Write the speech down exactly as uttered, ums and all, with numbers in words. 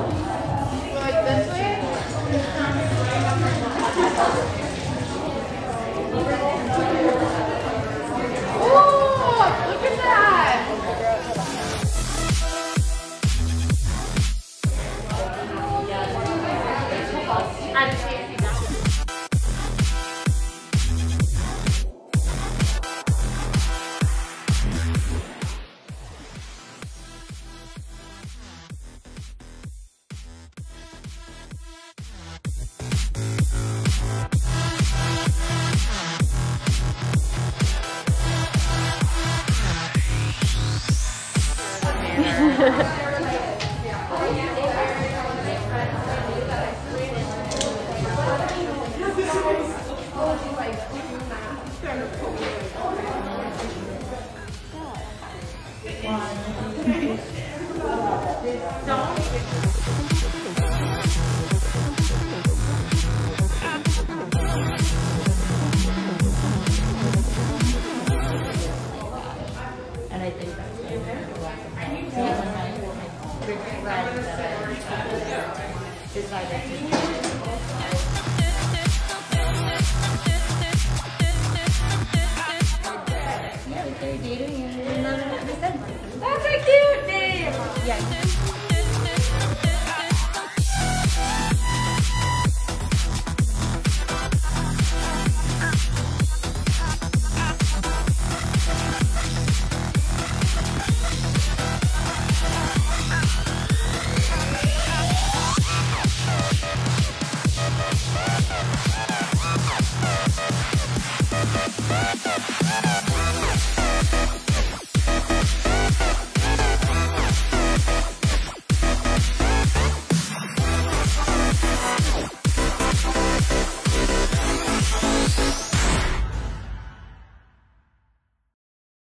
Like this way? Oh, look at that! I just can't see that. And I think that's what decided to do. Yeah, we started dating in December. That's a cute name! Yeah.